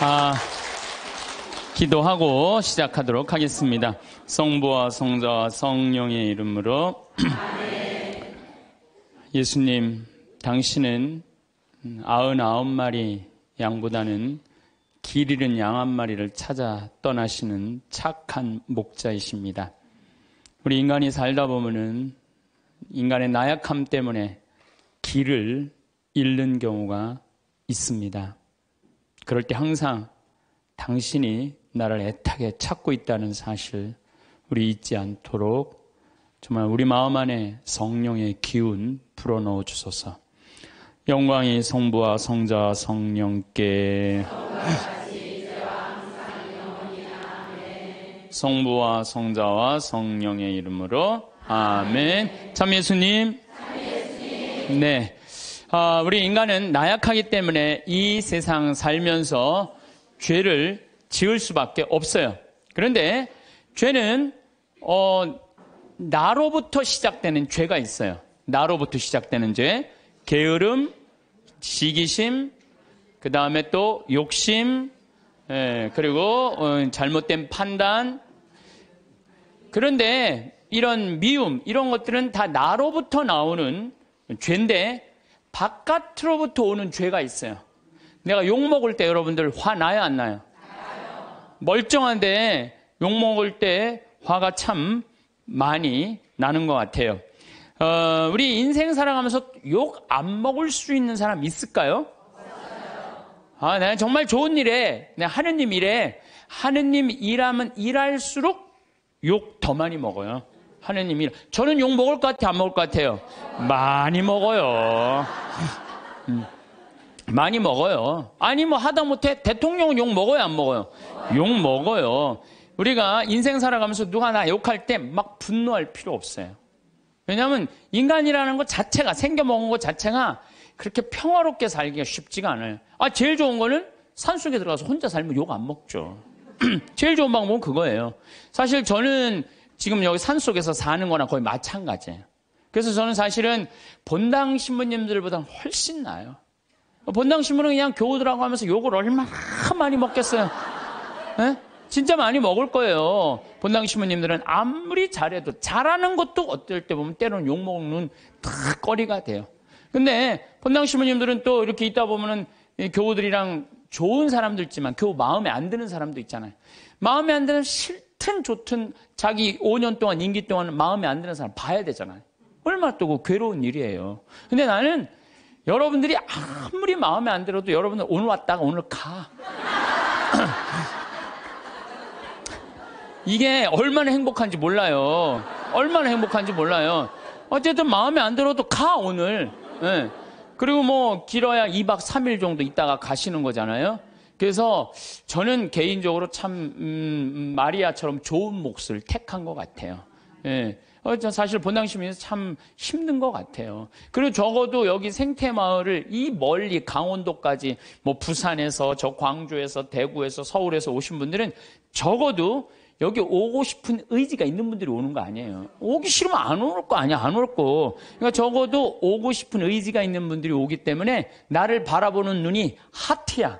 아, 기도하고 시작하도록 하겠습니다. 성부와 성자와 성령의 이름으로. 예수님, 당신은 99마리 양보다는 길 잃은 양 한 마리를 찾아 떠나시는 착한 목자이십니다. 우리 인간이 살다 보면은 인간의 나약함 때문에 길을 잃는 경우가 있습니다. 그럴 때 항상 당신이 나를 애타게 찾고 있다는 사실 우리 잊지 않도록 정말 우리 마음 안에 성령의 기운 불어넣어 주소서. 영광이 성부와 성자와 성령께 성부와 성자와 성령의 이름으로 아멘. 참 예수님. 네. 우리 인간은 나약하기 때문에 이 세상 살면서 죄를 지을 수밖에 없어요. 그런데 죄는 나로부터 시작되는 죄가 있어요. 나로부터 시작되는 죄, 게으름, 시기심, 그 다음에 또 욕심, 그리고 잘못된 판단. 그런데 이런 미움, 이런 것들은 다 나로부터 나오는 죄인데 바깥으로부터 오는 죄가 있어요. 내가 욕먹을 때 여러분들 화 나요, 안 나요? 멀쩡한데 욕먹을 때 화가 참 많이 나는 것 같아요. 우리 인생 살아가면서 욕 안 먹을 수 있는 사람 있을까요? 내가 정말 좋은 일에, 내가 하느님 일에, 하느님 일하면 일할수록 욕 더 많이 먹어요. 하느님 일. 저는 욕 먹을 것 같아요, 안 먹을 것 같아요? 많이 먹어요. 많이 먹어요. 아니 뭐 하다못해 대통령은 욕 먹어요, 안 먹어요? 욕 먹어요. 우리가 인생 살아가면서 누가 나 욕할 때 막 분노할 필요 없어요. 왜냐하면 인간이라는 것 자체가, 생겨먹은 것 자체가 그렇게 평화롭게 살기가 쉽지가 않아요. 제일 좋은 거는 산속에 들어가서 혼자 살면 욕 안 먹죠. 제일 좋은 방법은 그거예요. 사실 저는 지금 여기 산속에서 사는 거랑 거의 마찬가지예요. 그래서 저는 사실은 본당 신부님들보다 훨씬 나아요. 본당 신부는 그냥 교우들하고 하면서 욕을 얼마나 많이 먹겠어요. 네? 진짜 많이 먹을 거예요. 본당 신부님들은 아무리 잘해도, 잘하는 것도 어떨 때 보면 때로는 욕먹는 다 거리가 돼요. 근데 본당 신부님들은 또 이렇게 있다 보면은 교우들이랑 좋은 사람도 있지만 교우 마음에 안 드는 사람도 있잖아요. 마음에 안 드는, 싫든 좋든 자기 5년 동안, 임기 동안 마음에 안 드는 사람 봐야 되잖아요. 얼마나 또 괴로운 일이에요. 근데 나는 여러분들이 아무리 마음에 안 들어도 여러분들 오늘 왔다가 오늘 가. 이게 얼마나 행복한지 몰라요. 얼마나 행복한지 몰라요. 어쨌든 마음에 안 들어도 가, 오늘. 네. 그리고 뭐 길어야 2박 3일 정도 있다가 가시는 거잖아요. 그래서 저는 개인적으로 참 마리아처럼 좋은 몫을 택한 것 같아요. 예. 사실 본당시민에서 참 힘든 것 같아요. 그리고 적어도 여기 생태마을을 이 멀리 강원도까지 뭐 부산에서, 저 광주에서, 대구에서, 서울에서 오신 분들은 적어도 여기 오고 싶은 의지가 있는 분들이 오는 거 아니에요. 오기 싫으면 안 올 거 아니야, 안 올 거. 그러니까 적어도 오고 싶은 의지가 있는 분들이 오기 때문에 나를 바라보는 눈이 하트야.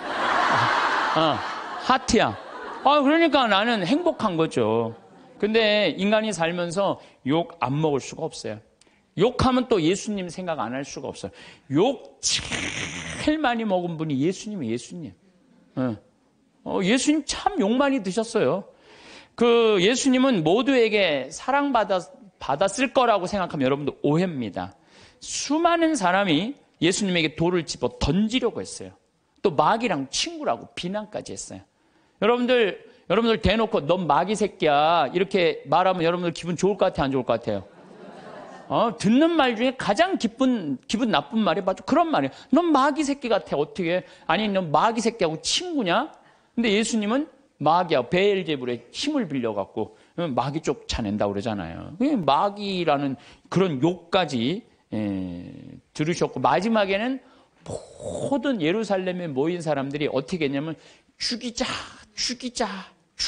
하트야. 그러니까 나는 행복한 거죠. 근데 인간이 살면서 욕 안 먹을 수가 없어요. 욕하면 또 예수님 생각 안 할 수가 없어요. 욕 제일 많이 먹은 분이 예수님이에요, 예수님. 예수님 참 욕 많이 드셨어요. 예수님은 모두에게 사랑받았을 거라고 생각하면 여러분들 오해입니다. 수많은 사람이 예수님에게 돌을 집어 던지려고 했어요. 또 마귀랑 친구라고 비난까지 했어요. 여러분들 대놓고 넌 마귀 새끼야 이렇게 말하면 여러분들 기분 좋을 것 같아요, 안 좋을 것 같아요? 듣는 말 중에 가장 기분 나쁜 말이 바로 그런 말이에요. 넌 마귀 새끼 같아, 어떻게? 아니, 넌 마귀 새끼하고 친구냐? 근데 예수님은 마귀하고 베엘제불의 힘을 빌려갖고 마귀 쫓아낸다고 그러잖아요. 마귀라는 그런 욕까지 들으셨고, 마지막에는 모든 예루살렘에 모인 사람들이 어떻게 했냐면 죽이자,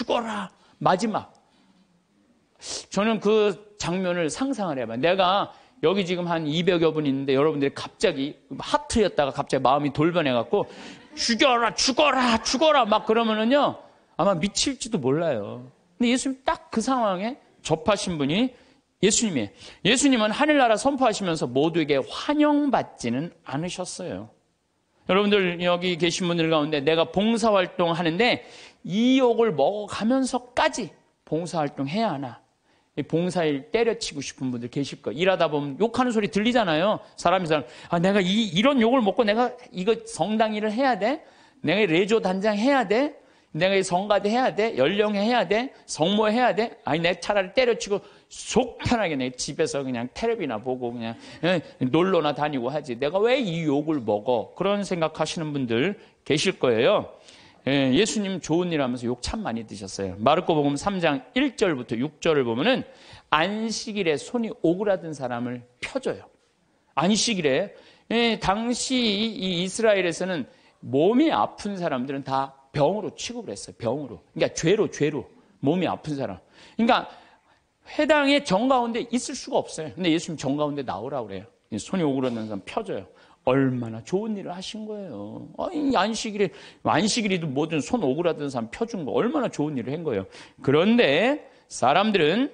죽어라. 마지막. 저는 그 장면을 상상을 해봐요. 내가 여기 지금 한 200여 분 있는데 여러분들이 갑자기 하트였다가 갑자기 마음이 돌변해갖고 죽여라, 죽어라, 죽어라 막 그러면은요 아마 미칠지도 몰라요. 근데 예수님 딱 그 상황에 접하신 분이 예수님이에요. 예수님은 하늘나라 선포하시면서 모두에게 환영받지는 않으셨어요. 여러분들 여기 계신 분들 가운데 내가 봉사활동 하는데 이 욕을 먹어가면서까지 봉사활동 해야 하나? 봉사일 때려치고 싶은 분들 계실 거예요. 일하다 보면 욕하는 소리 들리잖아요. 사람이 내가 이런 욕을 먹고 내가 이거 성당 일을 해야 돼? 내가 레조 단장 해야 돼? 내가 성가대 해야 돼? 연령회 해야 돼? 성모 해야 돼? 아니 내가 차라리 때려치고 속 편하게 내 집에서 그냥 텔레비나 보고 그냥 놀러나 다니고 하지. 내가 왜 이 욕을 먹어? 그런 생각하시는 분들 계실 거예요. 예수님 좋은 일 하면서 욕 참 많이 드셨어요. 마르코복음 3장 1절부터 6절을 보면은 안식일에 손이 오그라든 사람을 펴줘요. 안식일에 당시 이 이스라엘에서는 몸이 아픈 사람들은 다 병으로 취급을 했어요. 병으로. 그러니까 죄로 몸이 아픈 사람. 그러니까 회당에 정 가운데 있을 수가 없어요. 근데 예수님 정 가운데 나오라고 그래요. 손이 오그라든 사람 펴줘요. 얼마나 좋은 일을 하신 거예요. 안식일에도 뭐든 손 오그라든 사람 펴준 거 얼마나 좋은 일을 한 거예요. 그런데 사람들은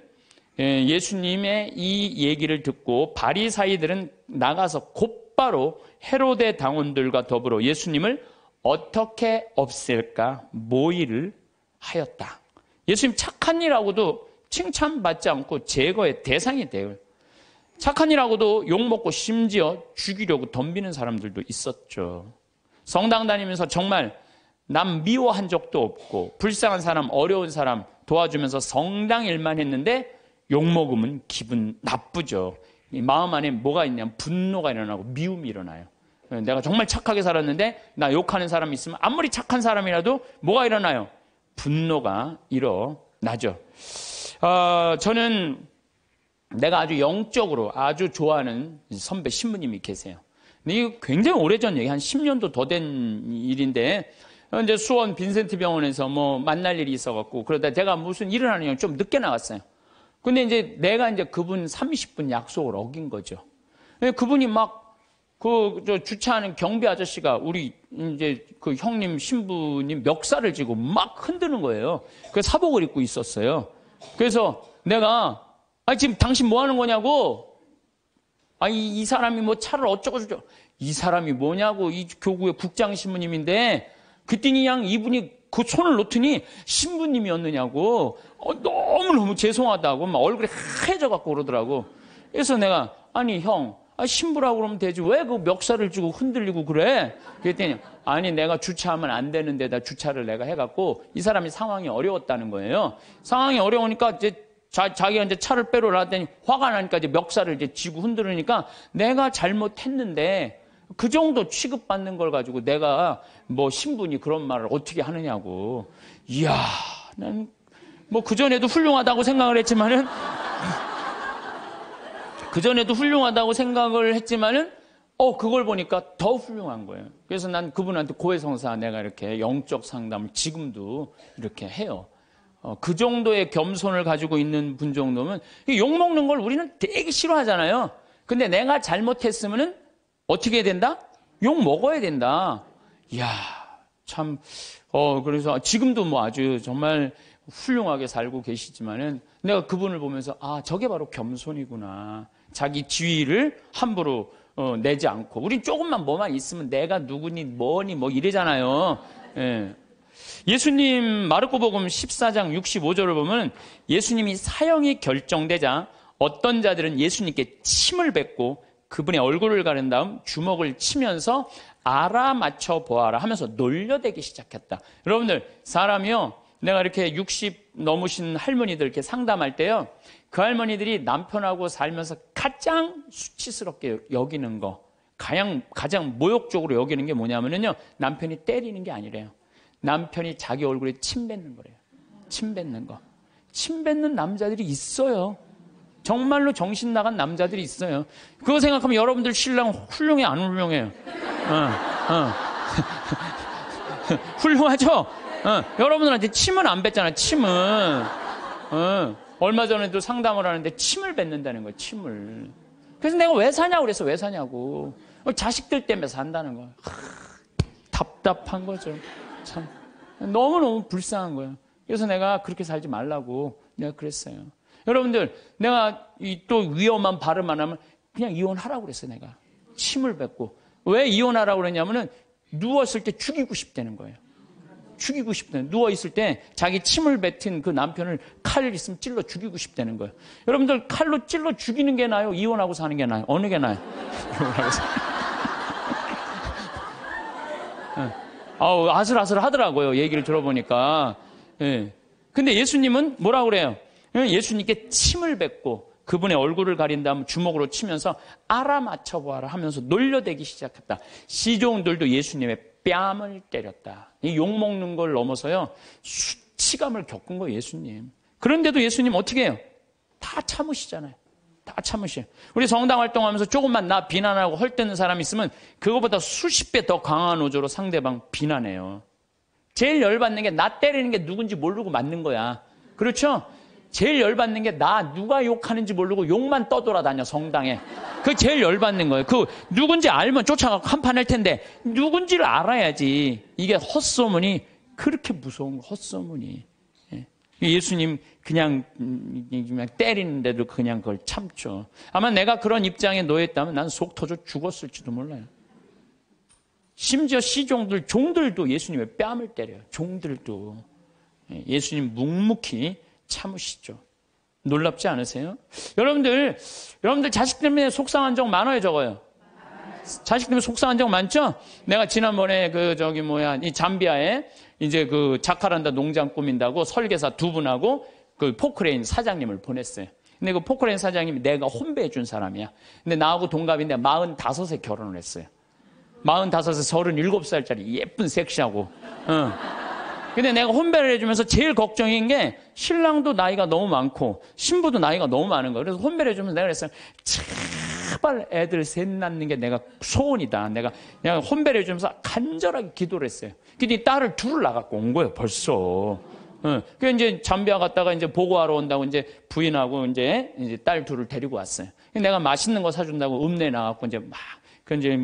예수님의 이 얘기를 듣고 바리사이들은 나가서 곧바로 헤로데 당원들과 더불어 예수님을 어떻게 없앨까 모의를 하였다. 예수님 착한 일하고도 칭찬받지 않고 제거의 대상이 돼요. 착한 일하고도 욕먹고 심지어 죽이려고 덤비는 사람들도 있었죠. 성당 다니면서 정말 남 미워한 적도 없고 불쌍한 사람, 어려운 사람 도와주면서 성당 일만 했는데 욕먹으면 기분 나쁘죠. 이 마음 안에 뭐가 있냐면 분노가 일어나고 미움이 일어나요. 내가 정말 착하게 살았는데 나 욕하는 사람이 있으면 아무리 착한 사람이라도 뭐가 일어나요? 분노가 일어나죠. 저는 내가 아주 영적으로 아주 좋아하는 선배 신부님이 계세요. 근데 이거 굉장히 오래전 얘기, 한 10년도 더 된 일인데, 이제 수원 빈센트 병원에서 뭐 만날 일이 있어갖고, 그러다 제가 무슨 일을 하느냐고 좀 늦게 나갔어요. 근데 이제 내가 이제 그분 30분 약속을 어긴 거죠. 그분이 막, 주차하는 경비 아저씨가 우리 이제 그 형님 신부님 멱살을 쥐고 막 흔드는 거예요. 그래서 사복을 입고 있었어요. 그래서 내가 지금 당신 뭐 하는 거냐고. 이 사람이 뭐 차를 어쩌고저쩌고. 이 사람이 뭐냐고. 이 교구의 국장 신부님인데 그랬더니 그냥 이분이 그 손을 놓더니 신부님이었느냐고. 너무너무 죄송하다고 막 얼굴이 하얘져갖고 그러더라고. 그래서 내가 형 신부라고 그러면 되지 왜 그 멱살을 쥐고 흔들리고 그래? 그랬더니 내가 주차하면 안 되는 데다 주차를 내가 해갖고 이 사람이 상황이 어려웠다는 거예요. 상황이 어려우니까 이제 자기가 이제 차를 빼러 나왔더니 화가 나니까 이제 멱살을 이제 쥐고 흔들으니까 내가 잘못했는데 그 정도 취급받는 걸 가지고 내가 뭐 신분이 그런 말을 어떻게 하느냐고. 이야, 난 뭐 그전에도 훌륭하다고 생각을 했지만은 그걸 보니까 더 훌륭한 거예요. 그래서 난 그분한테 고해성사 내가 이렇게 영적 상담을 지금도 이렇게 해요. 그 정도의 겸손을 가지고 있는 분 정도면 욕먹는 걸 우리는 되게 싫어하잖아요. 근데 내가 잘못했으면은 어떻게 해야 된다? 욕 먹어야 된다. 이야, 참, 그래서 지금도 뭐 아주 정말 훌륭하게 살고 계시지만은 내가 그분을 보면서 저게 바로 겸손이구나. 자기 지위를 함부로 내지 않고. 우린 조금만 뭐만 있으면 내가 누구니 뭐니 뭐 이래잖아요. 예. 예수님 마르코복음 14장 65절을 보면 예수님이 사형이 결정되자 어떤 자들은 예수님께 침을 뱉고 그분의 얼굴을 가른 다음 주먹을 치면서 알아맞혀 보아라 하면서 놀려대기 시작했다. 여러분들 사람이요, 내가 이렇게 60 넘으신 할머니들 이렇게 상담할 때요, 그 할머니들이 남편하고 살면서 가장 수치스럽게 여기는 거, 가장 모욕적으로 여기는 게 뭐냐면요, 남편이 때리는 게 아니래요. 남편이 자기 얼굴에 침 뱉는 거래요. 침 뱉는 거. 침 뱉는 남자들이 있어요. 정말로 정신 나간 남자들이 있어요. 그거 생각하면 여러분들 신랑 훌륭해, 안 훌륭해요? 훌륭하죠? 여러분들한테 침은 안 뱉잖아요, 침은. 얼마 전에도 상담을 하는데 침을 뱉는다는 거예요, 침을. 그래서 내가 왜 사냐고 그랬어. 왜 사냐고. 자식들 때문에 산다는 거야. 답답한 거죠. 참 너무너무 불쌍한 거예요. 그래서 내가 그렇게 살지 말라고 내가 그랬어요. 여러분들, 내가 또 위험한 발음 안 하면 그냥 이혼하라고 그랬어요. 내가 침을 뱉고. 왜 이혼하라고 그랬냐면은 누웠을 때 죽이고 싶다는 거예요. 죽이고 싶다는, 누워있을 때 자기 침을 뱉은 그 남편을 칼 있으면 찔러 죽이고 싶다는 거예요. 여러분들, 칼로 찔러 죽이는 게 나아요? 이혼하고 사는 게 나아요? 어느 게 나아요? 이혼하고 사는 아우, 아슬아슬 하더라고요. 얘기를 들어보니까. 예. 근데 예수님은 뭐라고 그래요? 예수님께 침을 뱉고 그분의 얼굴을 가린 다음 주먹으로 치면서 알아맞혀 보아라 하면서 놀려대기 시작했다. 시종들도 예수님의 뺨을 때렸다. 이 욕먹는 걸 넘어서요, 수치감을 겪은 거예요, 예수님. 그런데도 예수님 어떻게 해요? 다 참으시잖아요. 다 참으셔요. 우리 성당 활동하면서 조금만 나 비난하고 헐뜯는 사람이 있으면 그거보다 수십 배 더 강한 어조로 상대방 비난해요. 제일 열받는 게 나 때리는 게 누군지 모르고 맞는 거야. 그렇죠? 제일 열받는 게 나 누가 욕하는지 모르고 욕만 떠돌아다녀, 성당에. 그게 제일 열받는 거예요. 그 누군지 알면 쫓아가고 한판 할 텐데 누군지를 알아야지. 이게 헛소문이 그렇게 무서운 거, 헛소문이. 예수님 그냥 때리는데도 그냥 그걸 참죠. 아마 내가 그런 입장에 놓였다면 난 속 터져 죽었을지도 몰라요. 심지어 시종들, 종들도 예수님의 뺨을 때려요. 종들도. 예수님 묵묵히 참으시죠. 놀랍지 않으세요? 여러분들 자식 때문에 속상한 적 많아요, 적어요? 자식 때문에 속상한 적 많죠? 내가 지난번에 이 잠비아에 이제 그 자카란다 농장 꾸민다고 설계사 두 분하고 그 포크레인 사장님을 보냈어요. 근데 그 포크레인 사장님이 내가 혼배해 준 사람이야. 근데 나하고 동갑인데 45에 결혼을 했어요. 45에 37살짜리 예쁜 섹시하고. 근데 내가 혼배를 해주면서 제일 걱정인 게 신랑도 나이가 너무 많고 신부도 나이가 너무 많은 거예요. 그래서 혼배를 해주면서 내가 그랬어요. 제발 애들 셋 낳는 게 내가 소원이다. 내가 혼배를 해주면서 간절하게 기도를 했어요. 근데 딸을 둘을 낳아갖고 온 거예요, 벌써. 그 이제 잠비아 갔다가 이제 보고하러 온다고 이제 부인하고 이제 딸 둘을 데리고 왔어요. 내가 맛있는 거 사준다고 읍내 나갖고 이제 막, 이제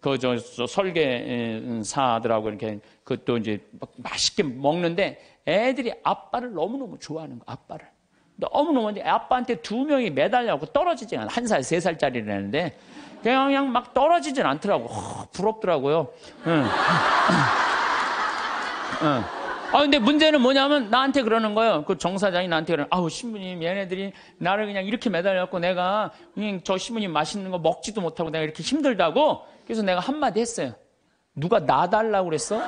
설계사들하고 이렇게 그것도 이제 맛있게 먹는데 애들이 아빠를 너무너무 좋아하는 거, 아빠를. 너무너무 아빠한테 두 명이 매달려갖고 떨어지지 않아. 1살, 3살짜리라는데 그냥 막 떨어지진 않더라고. 부럽더라고요. 근데 문제는 뭐냐면 나한테 그러는 거예요. 그 정사장이 나한테 그러는, 아우, 신부님, 얘네들이 나를 그냥 이렇게 매달려갖고 내가 그냥 저 신부님 맛있는 거 먹지도 못하고 내가 이렇게 힘들다고. 그래서 내가 한마디 했어요. 누가 놔달라고 그랬어?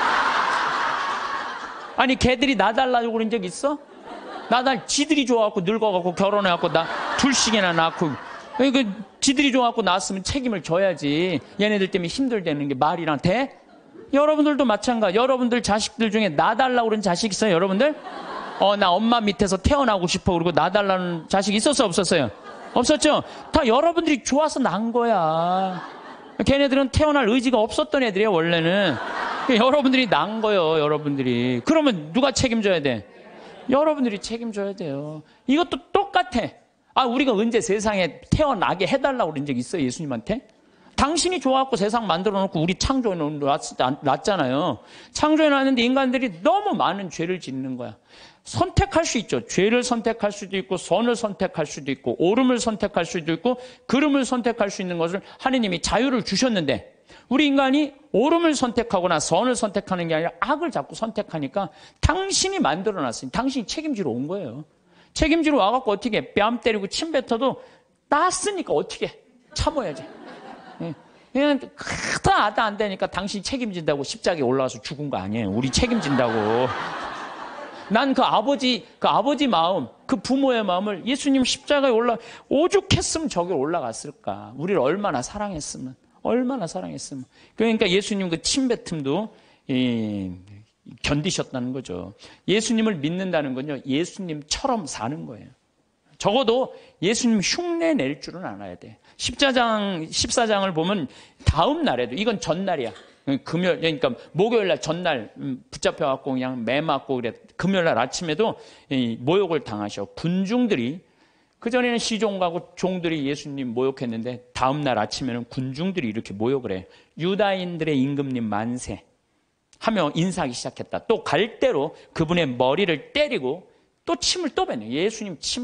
아니, 걔들이 놔달라고 그런 적 있어? 지들이 좋아갖고 늙어갖고 결혼해갖고 나 둘씩이나 낳고. 그러니까 지들이 좋아갖고 낳았으면 책임을 져야지. 얘네들 때문에 힘들다는 게 말이랑 돼? 여러분들도 마찬가지. 여러분들 자식들 중에 놔달라고 그런 자식 있어요, 여러분들? 나 엄마 밑에서 태어나고 싶어. 그리고 놔달라는 자식 있었어요, 없었어요? 없었죠? 다 여러분들이 좋아서 낳은 거야. 걔네들은 태어날 의지가 없었던 애들이에요, 원래는. 여러분들이 낳은 거예요, 여러분들이. 그러면 누가 책임져야 돼? 여러분들이 책임져야 돼요. 이것도 똑같아. 우리가 언제 세상에 태어나게 해달라고 그런 적 있어요, 예수님한테? 당신이 좋아갖고 세상 만들어 놓고 우리 창조해 놨잖아요. 창조해 놨는데 인간들이 너무 많은 죄를 짓는 거야. 선택할 수 있죠. 죄를 선택할 수도 있고 선을 선택할 수도 있고 옳음을 선택할 수도 있고 그름을 선택할 수 있는 것을 하느님이 자유를 주셨는데 우리 인간이 옳음을 선택하거나 선을 선택하는 게 아니라 악을 자꾸 선택하니까 당신이 만들어 놨으니 당신이 책임지러 온 거예요. 책임지러 와갖고 어떻게 뺨 때리고 침 뱉어도 땄으니까 어떻게 참아야지. 그냥 크다 안 되니까 당신이 책임진다고 십자가에 올라와서 죽은 거 아니에요. 우리 책임진다고. 난 그 아버지 마음, 그 부모의 마음을 예수님 십자가에 오죽했으면 저기 올라갔을까. 우리를 얼마나 사랑했으면. 그러니까 예수님 그 침뱉음도 견디셨다는 거죠. 예수님을 믿는다는 건요, 예수님처럼 사는 거예요. 적어도 예수님 흉내 낼 줄은 알아야 돼. 14장을 보면 다음 날에도, 이건 전날이야. 그러니까 목요일날 전날 붙잡혀갖고 그냥 매 맞고 그래. 금요일날 아침에도 모욕을 당하셔. 군중들이 그전에는 시종가고 종들이 예수님 모욕했는데 다음날 아침에는 군중들이 이렇게 모욕을 해요. 유다인들의 임금님 만세 하며 인사하기 시작했다. 또 갈대로 그분의 머리를 때리고 또 침을 또 뱉네요. 예수님 침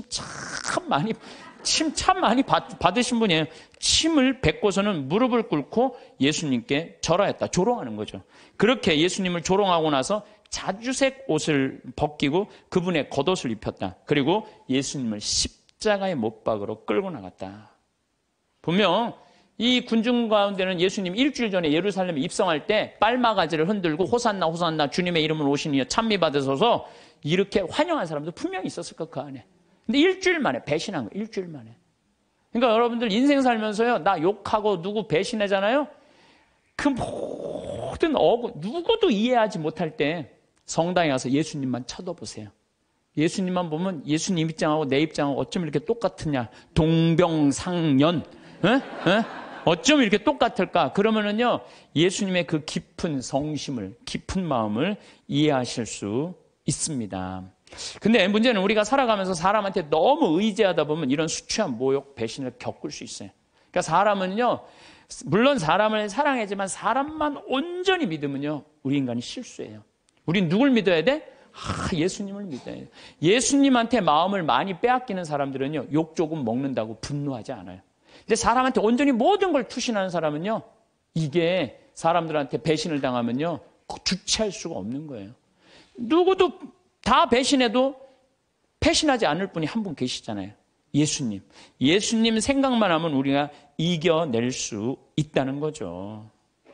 참 많이 받으신 분이에요. 침을 뱉고서는 무릎을 꿇고 예수님께 절하였다. 조롱하는 거죠. 그렇게 예수님을 조롱하고 나서 자주색 옷을 벗기고 그분의 겉옷을 입혔다. 그리고 예수님을 십자가의 못박으로 끌고 나갔다. 분명 이 군중 가운데는 예수님 일주일 전에 예루살렘에 입성할 때 빨마가지를 흔들고 호산나 호산나 주님의 이름으로 오시니 찬미 받으소서 이렇게 환영한 사람도 분명히 있었을 거 그 안에. 근데 일주일 만에 배신한 거예요. 일주일 만에. 그러니까 여러분들 인생 살면서요. 나 욕하고 누구 배신하잖아요. 그 모든 누구도 이해하지 못할 때 성당에 가서 예수님만 쳐다보세요. 예수님만 보면 예수님 입장하고 내 입장하고 어쩜 이렇게 똑같으냐. 동병상련. 어쩜 이렇게 똑같을까? 그러면은요. 예수님의 그 깊은 성심을, 깊은 마음을 이해하실 수 있습니다. 근데 문제는 우리가 살아가면서 사람한테 너무 의지하다 보면 이런 수치와 모욕, 배신을 겪을 수 있어요. 그러니까 사람은요. 물론 사람을 사랑하지만 사람만 온전히 믿으면요. 우리 인간이 실수해요. 우린 누굴 믿어야 돼? 예수님을 믿어야 돼. 예수님한테 마음을 많이 빼앗기는 사람들은요. 욕 조금 먹는다고 분노하지 않아요. 근데 사람한테 온전히 모든 걸 투신하는 사람은요. 이게 사람들한테 배신을 당하면요. 주체할 수가 없는 거예요. 누구도 다 배신해도 배신하지 않을 분이 한 분 계시잖아요. 예수님. 예수님 생각만 하면 우리가 이겨낼 수 있다는 거죠.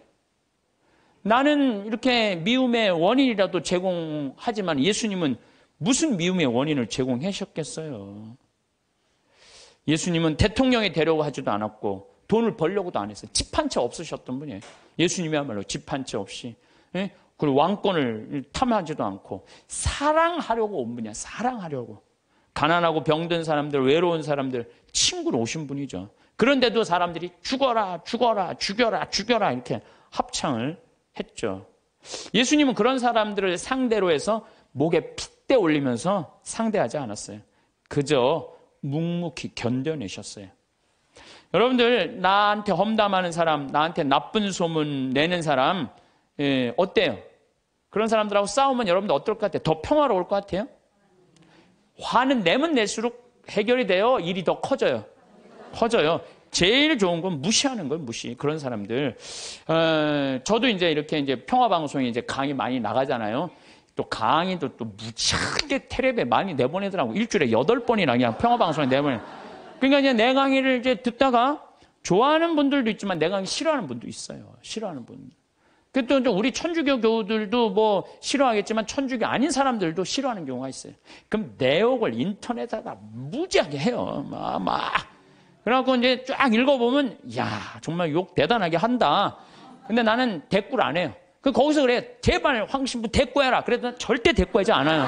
나는 이렇게 미움의 원인이라도 제공하지만 예수님은 무슨 미움의 원인을 제공하셨겠어요? 예수님은 대통령이 되려고 하지도 않았고 돈을 벌려고도 안 했어요. 집 한 채 없으셨던 분이에요. 예수님이야말로 집 한 채 없이. 그리고 왕권을 탐하지도 않고 사랑하려고 온 분이야. 사랑하려고. 가난하고 병든 사람들, 외로운 사람들 친구로 오신 분이죠. 그런데도 사람들이 죽어라, 죽어라, 죽여라, 죽여라 이렇게 합창을 했죠. 예수님은 그런 사람들을 상대로 해서 목에 핏대 올리면서 상대하지 않았어요. 그저 묵묵히 견뎌내셨어요. 여러분들 나한테 험담하는 사람, 나한테 나쁜 소문 내는 사람 어때요? 그런 사람들하고 싸우면 여러분들 어떨 것 같아요? 더 평화로울 것 같아요? 화는 내면 낼수록 해결이 돼요? 일이 더 커져요? 커져요. 제일 좋은 건 무시하는 거예요, 무시. 그런 사람들. 저도 이제 평화방송에 이제 강의 많이 나가잖아요. 또 강의도 또 무지하게 텔레비에 많이 내보내더라고. 일주일에 8번이나 그냥 평화방송에 내보내. 그러니까 이제 내 강의를 이제 듣다가 좋아하는 분들도 있지만 내 강의 싫어하는 분도 있어요. 싫어하는 분. 또 우리 천주교 교우들도 뭐 싫어하겠지만 천주교 아닌 사람들도 싫어하는 경우가 있어요. 그럼 내욕을 인터넷에다 무지하게 해요. 막. 그래갖고 이제 쫙 읽어보면, 야, 정말 욕 대단하게 한다. 근데 나는 대꾸를 안 해요. 거기서 그래, 제발 황신부 대꾸해라. 그래도 난 절대 대꾸하지 않아요.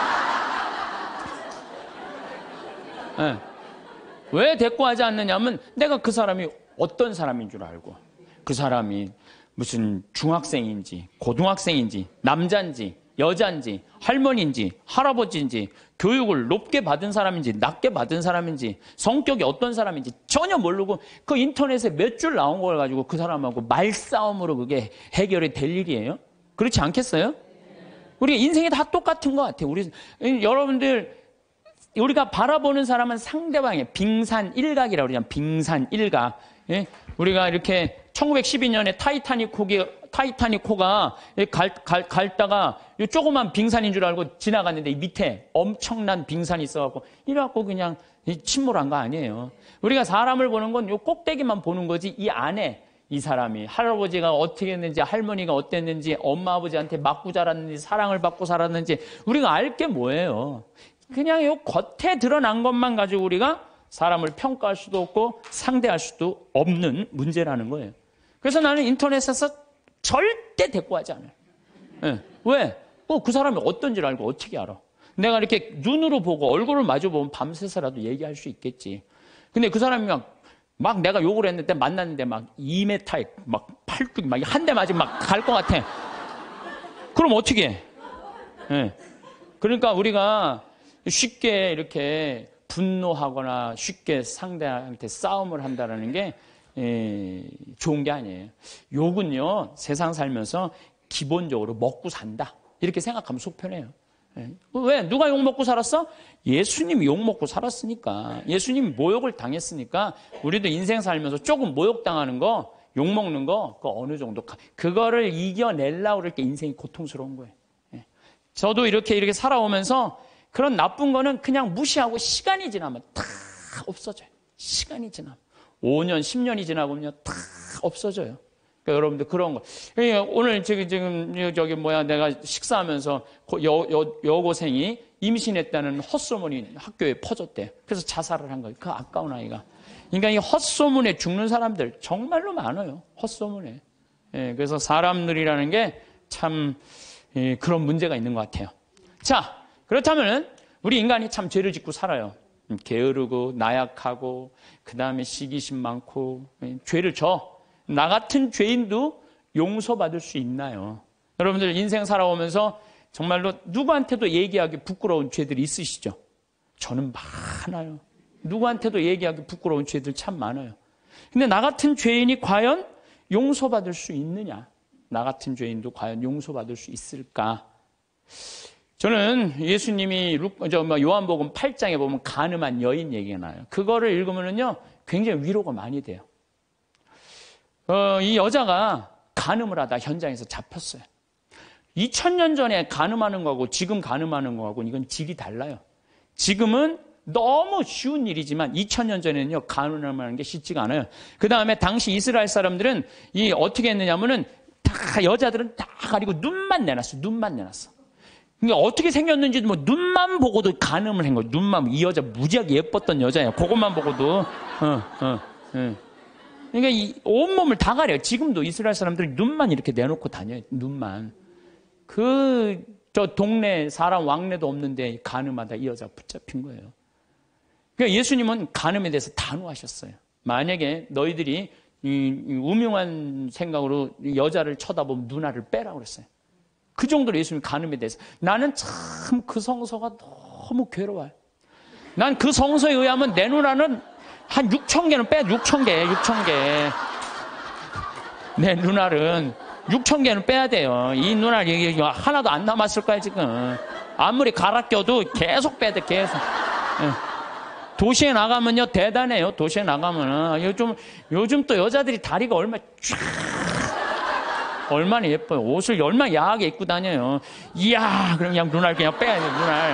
네. 왜 대꾸하지 않느냐면 내가 그 사람이 어떤 사람인 줄 알고, 그 사람이 무슨 중학생인지 고등학생인지 남자인지 여자인지 할머니인지 할아버지인지 교육을 높게 받은 사람인지 낮게 받은 사람인지 성격이 어떤 사람인지 전혀 모르고 그 인터넷에 몇 줄 나온 걸 가지고 그 사람하고 말싸움으로 그게 해결이 될 일이에요? 그렇지 않겠어요? 우리 인생이 다 똑같은 것 같아요. 여러분들 우리가 바라보는 사람은 상대방의 빙산일각이라고 그러잖아요. 빙산일각. 예? 우리가 이렇게 1912년에 타이타닉호가 갈다가 조그만 빙산인 줄 알고 지나갔는데 이 밑에 엄청난 빙산이 있어갖고 이래갖고 그냥 침몰한 거 아니에요. 우리가 사람을 보는 건 요 꼭대기만 보는 거지 이 안에 이 사람이 할아버지가 어떻게 했는지 할머니가 어땠는지 엄마 아버지한테 맞고 자랐는지 사랑을 받고 살았는지 우리가 알 게 뭐예요. 그냥 요 겉에 드러난 것만 가지고 우리가 사람을 평가할 수도 없고 상대할 수도 없는 문제라는 거예요. 그래서 나는 인터넷에서 절대 대꾸하지 않아요. 네. 왜? 그 사람이 어떤지를 알고 어떻게 알아? 내가 이렇게 눈으로 보고 얼굴을 마주보면 밤새서라도 얘기할 수 있겠지. 근데 그 사람이 막 내가 욕을 했는데 만났는데 막 2m에 막 팔뚝이 막 한 대 맞으면 막 갈 것 같아. 그럼 어떻게 해? 네. 그러니까 우리가 쉽게 이렇게 분노하거나 쉽게 상대한테 싸움을 한다는 게 좋은 게 아니에요. 욕은요, 세상 살면서 기본적으로 먹고 산다. 이렇게 생각하면 속 편해요. 왜? 누가 욕 먹고 살았어? 예수님이 욕 먹고 살았으니까. 예수님이 모욕을 당했으니까 우리도 인생 살면서 조금 모욕당하는 거, 욕 먹는 거, 그 어느 정도. 그거를 이겨내려고 그럴 때 인생이 고통스러운 거예요. 저도 이렇게 살아오면서 그런 나쁜 거는 그냥 무시하고 시간이 지나면 다 없어져요. 시간이 지나면. 5년, 10년이 지나보면 다 없어져요. 그러니까 여러분들 그런 거. 오늘 지금 내가 식사하면서 여고생이 임신했다는 헛소문이 학교에 퍼졌대. 그래서 자살을 한 거예요. 그 아까운 아이가. 그러니까 이 헛소문에 죽는 사람들 정말로 많아요. 헛소문에. 그래서 사람들이라는 게 참 그런 문제가 있는 것 같아요. 자, 그렇다면 우리 인간이 참 죄를 짓고 살아요. 게으르고 나약하고 그 다음에 시기심 많고 죄를 져. 나 같은 죄인도 용서받을 수 있나요? 여러분들 인생 살아오면서 정말로 누구한테도 얘기하기 부끄러운 죄들이 있으시죠? 저는 많아요. 누구한테도 얘기하기 부끄러운 죄들 참 많아요. 근데 나 같은 죄인이 과연 용서받을 수 있느냐? 나 같은 죄인도 과연 용서받을 수 있을까? 저는 예수님이 요한복음 8장에 보면 간음한 여인 얘기가 나요. 그거를 읽으면요 굉장히 위로가 많이 돼요. 이 여자가 간음을 하다 현장에서 잡혔어요. 2000년 전에 간음하는 거하고 지금 간음하는 거하고 이건 질이 달라요. 지금은 너무 쉬운 일이지만 2000년 전에는요 간음하는 게 쉽지가 않아요. 그 다음에 당시 이스라엘 사람들은 어떻게 했느냐면은 다 여자들은 다 가리고 눈만 내놨어. 눈만 내놨어. 그러니까 어떻게 생겼는지 뭐 눈만 보고도 간음을 한 거예요. 눈만. 이 여자 무지하게 예뻤던 여자예요. 그것만 보고도. 그러니까 이 온몸을 다 가려요. 지금도 이스라엘 사람들이 눈만 이렇게 내놓고 다녀요. 눈만. 저 동네 사람 왕래도 없는데 간음하다 이 여자가 붙잡힌 거예요. 그러니까 예수님은 간음에 대해서 단호하셨어요. 만약에 너희들이 우명한 생각으로 여자를 쳐다보면 누나를 빼라고 그랬어요. 그 정도로 예수님 간음에 대해서. 나는 참 그 성서가 너무 괴로워요. 난 그 성서에 의하면 내 누나는 한 6,000개는 빼야 돼. 6,000개. 내 누나는 6,000개는 빼야 돼요. 이 누나 얘기 하나도 안 남았을 거야 지금. 아무리 갈아 껴도 계속 빼야 돼. 계속. 도시에 나가면요 대단해요. 도시에 나가면은 요즘 또 여자들이 다리가 얼마나 예뻐요. 옷을 얼마나 야하게 입고 다녀요. 이야, 그럼 그냥 눈알 그냥 빼야 돼요. 눈알.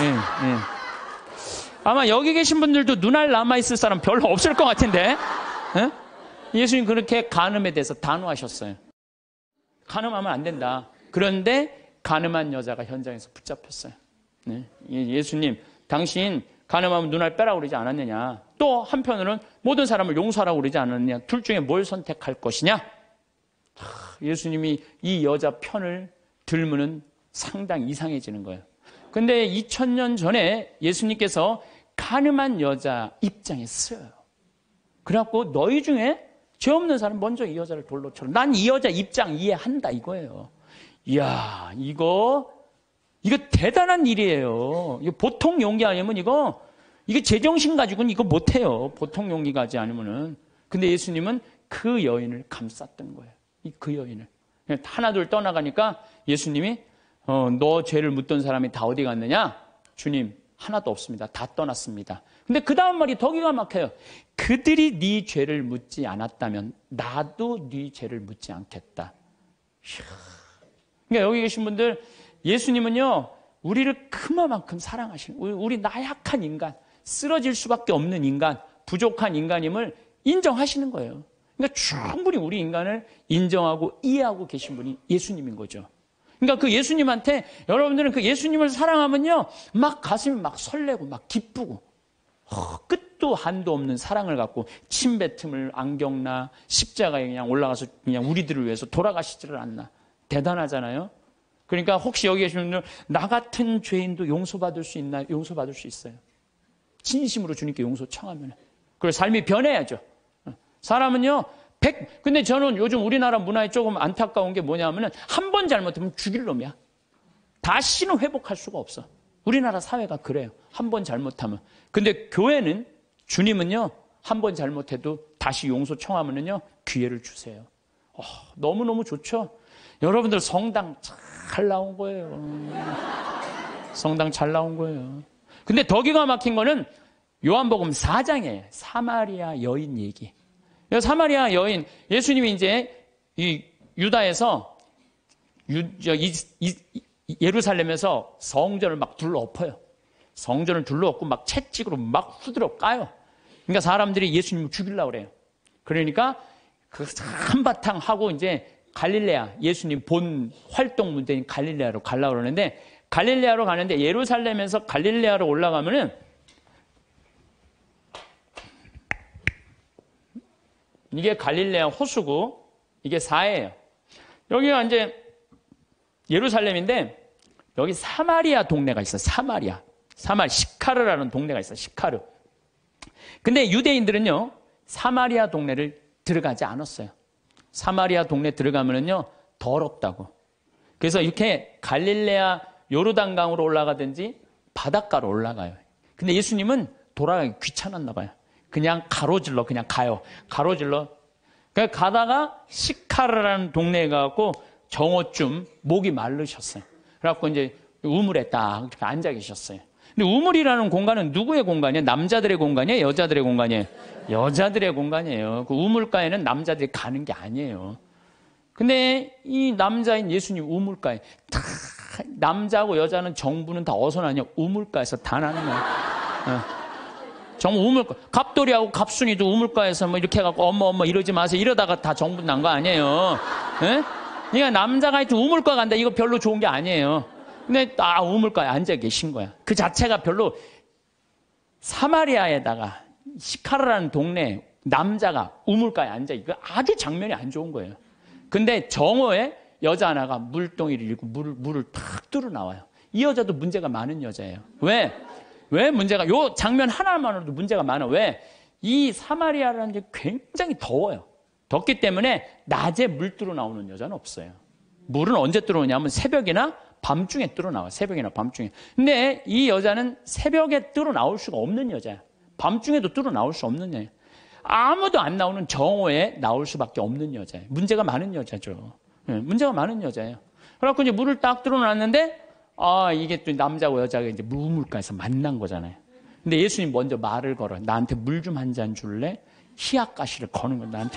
아마 여기 계신 분들도 눈알 남아있을 사람 별로 없을 것 같은데. 예수님 그렇게 간음에 대해서 단호하셨어요. 간음하면 안 된다. 그런데 간음한 여자가 현장에서 붙잡혔어요. 예수님, 당신 간음하면 눈알 빼라고 그러지 않았느냐. 또 한편으로는 모든 사람을 용서하라고 그러지 않았느냐. 둘 중에 뭘 선택할 것이냐. 예수님이 이 여자 편을 들면은 상당히 이상해지는 거예요. 근데 2000년 전에 예수님께서 간음한 여자 입장에 쓰여요. 그래갖고 너희 중에 죄 없는 사람 먼저 이 여자를 돌로 쳐라. 난 이 여자 입장 이해한다 이거예요. 이야, 이거 대단한 일이에요. 이거 보통 용기 아니면 이거 제정신 가지고는 이거 못해요. 보통 용기 가지 않으면은. 근데 예수님은 그 여인을 감쌌던 거예요. 그 여인을. 하나둘 떠나가니까 예수님이 너 죄를 묻던 사람이 다 어디 갔느냐? 주님, 하나도 없습니다. 다 떠났습니다. 근데 그 다음 말이 더 기가 막혀요. 그들이 네 죄를 묻지 않았다면 나도 네 죄를 묻지 않겠다. 그러니까 여기 계신 분들, 예수님은요 우리를 그만큼 사랑하시는, 우리 나약한 인간, 쓰러질 수밖에 없는 인간, 부족한 인간임을 인정하시는 거예요. 그러니까 충분히 우리 인간을 인정하고 이해하고 계신 분이 예수님인 거죠. 그러니까 그 예수님한테, 여러분들은 그 예수님을 사랑하면요 막 가슴이 막 설레고 막 기쁘고 끝도 한도 없는 사랑을 갖고 침뱉음을 안 겪나, 십자가에 그냥 올라가서 그냥 우리들을 위해서 돌아가시지를 않나. 대단하잖아요. 그러니까 혹시 여기 계신 분들, 나 같은 죄인도 용서받을 수 있나요? 용서받을 수 있어요. 진심으로 주님께 용서 청하면. 그리고 삶이 변해야죠. 사람은요, 근데 저는 요즘 우리나라 문화에 조금 안타까운 게 뭐냐면은 한 번 잘못하면 죽일 놈이야. 다시는 회복할 수가 없어. 우리나라 사회가 그래요. 한 번 잘못하면. 근데 교회는, 주님은요, 한 번 잘못해도 다시 용서 청하면은요, 기회를 주세요. 너무너무 좋죠? 여러분들 성당 잘 나온 거예요. 성당 잘 나온 거예요. 근데 더 기가 막힌 거는 요한복음 4장이에요. 사마리아 여인 얘기. 사마리아 여인, 예수님이 이제 이 유다에서 예루살렘에서 성전을 막 둘러엎어요. 성전을 둘러엎고 막 채찍으로 막 후드려 까요. 그러니까 사람들이 예수님을 죽이려고 그래요. 그러니까 그 한바탕 하고 이제 갈릴레아, 예수님 본 활동 문제인 갈릴레아로 가려고 그러는데, 갈릴레아로 가는데 예루살렘에서 갈릴레아로 올라가면은 이게 갈릴레아 호수고 이게 사해예요. 여기가 이제 예루살렘인데 여기 사마리아 동네가 있어요. 사마리아 시카르라는 동네가 있어요. 시카르. 근데 유대인들은요, 사마리아 동네를 들어가지 않았어요. 사마리아 동네 들어가면은요, 더럽다고. 그래서 이렇게 갈릴레아 요르단강으로 올라가든지 바닷가로 올라가요. 근데 예수님은 돌아가기 귀찮았나 봐요. 그냥 가로질러 그냥 가요. 가로질러. 그러니까 가다가 시카르라는 동네에 가고 정오쯤 목이 마르셨어요. 그래갖고 이제 우물에 딱 이렇게 앉아 계셨어요. 근데 우물이라는 공간은 누구의 공간이에요? 남자들의 공간이에요? 여자들의 공간이에요? 여자들의 공간이에요. 그 우물가에는 남자들이 가는 게 아니에요. 근데 이 남자인 예수님 우물가에 다 남자하고 여자는 정부는 다 어디서 나냐? 우물가에서 다 나는 거예요. 정부 우물가. 갑돌이하고 갑순이도 우물가에서 뭐 이렇게 해갖고 어머 이러지 마세요. 이러다가 다 정부 난 거 아니에요. 예? 그러니까 남자가 하여튼 우물가 간다. 이거 별로 좋은 게 아니에요. 근데 우물가에 앉아 계신 거야. 그 자체가 별로. 사마리아에다가 시카르라는 동네 남자가 우물가에 앉아, 이거 아주 장면이 안 좋은 거예요. 근데 정오에 여자 하나가 물동이를 잃고 물을 탁 뚫어 나와요. 이 여자도 문제가 많은 여자예요. 왜 문제가, 요 장면 하나만으로도 문제가 많아. 왜? 이 사마리아라는 게 굉장히 더워요. 덥기 때문에 낮에 물 뚫어 나오는 여자는 없어요. 물은 언제 뚫어오냐면 새벽이나 밤중에 뚫어 나와요. 새벽이나 밤중에. 근데 이 여자는 새벽에 뚫어 나올 수가 없는 여자야. 밤중에도 뚫어 나올 수 없는 여자야. 아무도 안 나오는 정오에 나올 수밖에 없는 여자예요. 문제가 많은 여자죠. 문제가 많은 여자예요. 그래갖고 이제 물을 딱 뚫어 놨는데, 이게 또 남자고 여자가 이제 우물가에서 만난 거잖아요. 근데 예수님 먼저 말을 걸어. 나한테 물 좀 한 잔 줄래? 희약가시를 거는 거야, 나한테.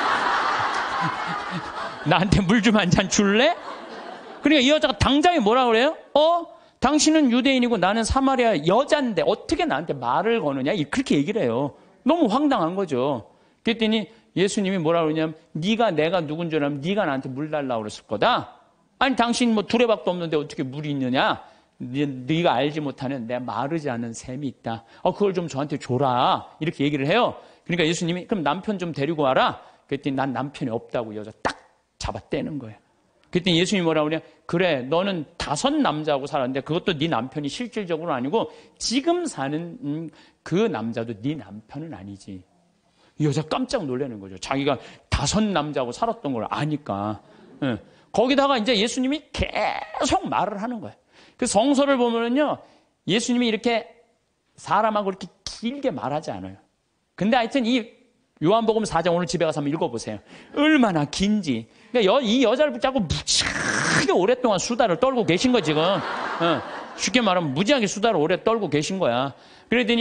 나한테 물 좀 한 잔 줄래? 그러니까 이 여자가 당장에 뭐라 그래요? 당신은 유대인이고 나는 사마리아 여자인데 어떻게 나한테 말을 거느냐? 그렇게 얘기를 해요. 너무 황당한 거죠. 그랬더니 예수님이 뭐라 그러냐면, 네가 내가 누군 줄 알면 네가 나한테 물 달라고 그랬을 거다. 아니 당신 뭐 두레박도 없는데 어떻게 물이 있느냐? 네가 알지 못하는 내 마르지 않은 샘이 있다. 그걸 좀 저한테 줘라. 이렇게 얘기를 해요. 그러니까 예수님이 그럼 남편 좀 데리고 와라. 그랬더니 난 남편이 없다고 여자 딱 잡아 떼는 거예요. 그랬더니 예수님이 뭐라고 그러냐? 그래, 너는 5 남자하고 살았는데 그것도 네 남편이 실질적으로는 아니고 지금 사는 그 남자도 네 남편은 아니지. 이 여자 깜짝 놀라는 거죠. 자기가 5 남자하고 살았던 걸 아니까. 거기다가 이제 예수님이 계속 말을 하는 거예요. 그 성서를 보면은요, 예수님이 이렇게 사람하고 이렇게 길게 말하지 않아요. 근데 하여튼 이 요한복음 4장 오늘 집에 가서 한번 읽어보세요. 얼마나 긴지. 그러니까 이 여자를 붙잡고 무지하게 오랫동안 수다를 떨고 계신 거 지금. 쉽게 말하면 무지하게 수다를 오래 떨고 계신 거야. 그러더니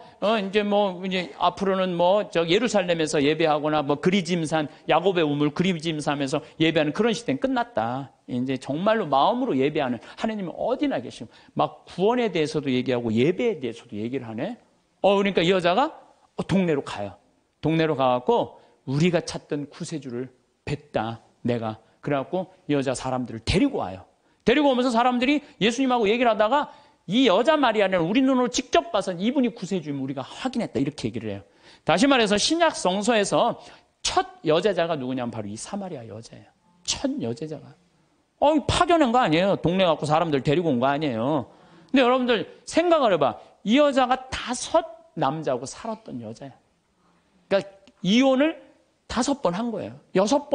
이제 앞으로는 예루살렘에서 예배하거나 그리짐산, 야곱의 우물 그리짐산에서 예배하는 그런 시대는 끝났다. 이제 정말로 마음으로 예배하는 하나님은 어디나 계시고, 막 구원에 대해서도 얘기하고 예배에 대해서도 얘기를 하네. 그러니까 이 여자가 동네로 가요. 동네로 가갖고 우리가 찾던 구세주를 뵀다, 내가. 그래갖고 이 여자 사람들을 데리고 와요. 데리고 오면서 사람들이 예수님하고 얘기를 하다가 이 여자 마리아는 우리 눈으로 직접 봐서 이분이 구세주임을 우리가 확인했다, 이렇게 얘기를 해요. 다시 말해서 신약 성서에서 첫 여제자가 누구냐면 바로 이 사마리아 여자예요. 첫 여제자가. 파견한 거 아니에요. 동네 갖고 사람들 데리고 온 거 아니에요. 근데 여러분들 생각을 해봐. 이 여자가 5 남자하고 살았던 여자예요. 그러니까 이혼을 5번 한 거예요.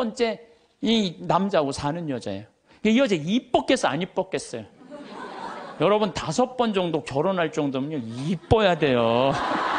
6번째 이 남자하고 사는 여자예요. 이 여자 이뻤겠어, 안 이뻤겠어요? 여러분 5번 정도 결혼할 정도면요 이뻐야 돼요.